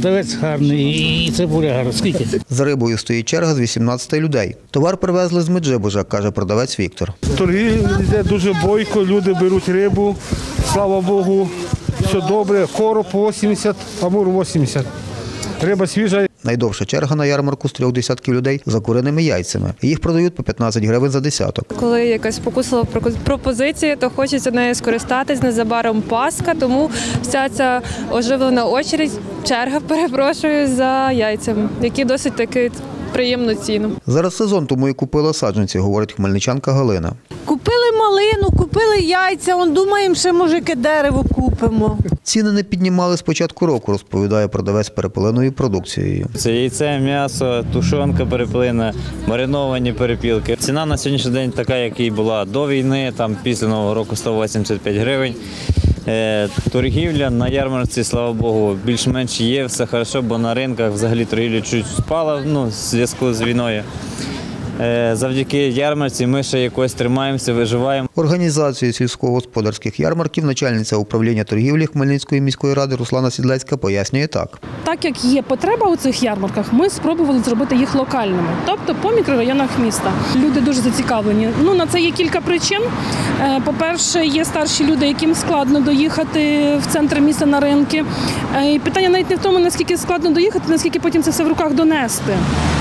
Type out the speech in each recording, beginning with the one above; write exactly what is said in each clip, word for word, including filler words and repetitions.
продавець гарний і цибуля гарна. Скільки? За рибою стоїть черга з вісімнадцяти людей. Товар привезли з Меджибужа, каже продавець Віктор. Торги йде дуже бойко, люди беруть рибу, слава Богу, все добре. Короб вісімдесят, амур вісімдесят. Риба свіжа. Найдовша черга на ярмарку з трьох десятків людей за куриними яйцями. Їх продають по п'ятнадцять гривень за десяток. Коли якась спокуслива пропозиція, то хочеться нею скористатись. Незабаром Пасха, тому вся ця оживлена очередь, черга, перепрошую, за яйцями, які досить таки приємну ціну. Зараз сезон, тому і купила саджанці, говорить хмельничанка Галина. Купили малину, купили яйця, он думаємо, ще може яке дерево купимо. Ціни не піднімали з початку року, розповідає продавець перепеленою продукцією. Це яйце, м'ясо, тушонка перепелена, мариновані перепілки. Ціна на сьогоднішній день така, як і була до війни, там після Нового року сто вісімдесят п'ять гривень. Е, торгівля на ярмарці, слава Богу, більш-менш є, все добре, бо на ринках взагалі торгівля чуть спала, ну, в зв'язку з війною. Завдяки ярмарці ми ще якось тримаємося, виживаємо. Організацію сільськогосподарських ярмарків начальниця управління торгівлі Хмельницької міської ради Руслана Сідлецька пояснює так. Так як є потреба у цих ярмарках, ми спробували зробити їх локальними, тобто по мікрорайонах міста. Люди дуже зацікавлені. Ну, на це є кілька причин. По-перше, є старші люди, яким складно доїхати в центр міста на ринки. І питання навіть не в тому, наскільки складно доїхати, наскільки потім це все в руках донести.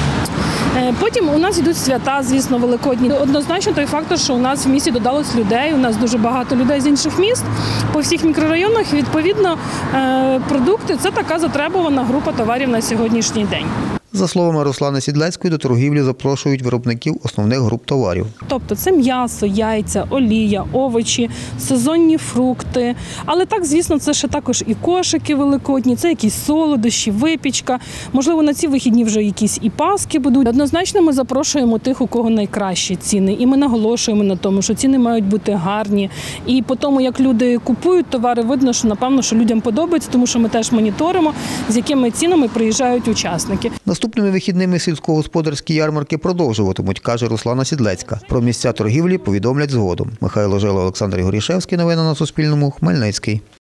Потім у нас йдуть свята, звісно, великодні. Однозначно той фактор, що у нас в місті додалось людей, у нас дуже багато людей з інших міст по всіх мікрорайонах. Відповідно, продукти – це така затребувана група товарів на сьогоднішній день. За словами Руслани Сідлецької, до торгівлі запрошують виробників основних груп товарів. Тобто це м'ясо, яйця, олія, овочі, сезонні фрукти. Але так, звісно, це ще також і кошики великодні, це якісь солодощі, випічка. Можливо, на ці вихідні вже якісь і паски будуть. Однозначно ми запрошуємо тих, у кого найкращі ціни. І ми наголошуємо на тому, що ціни мають бути гарні. І по тому, як люди купують товари, видно, що, напевно, що людям подобається, тому що ми теж моніторимо, з якими цінами приїжджають учасники. Наступними вихідними сільськогосподарські ярмарки продовжуватимуть, каже Руслана Сідлецька. Про місця торгівлі повідомлять згодом. Михайло Жила, Олександр Горішевський. Новини на Суспільному. Хмельницький.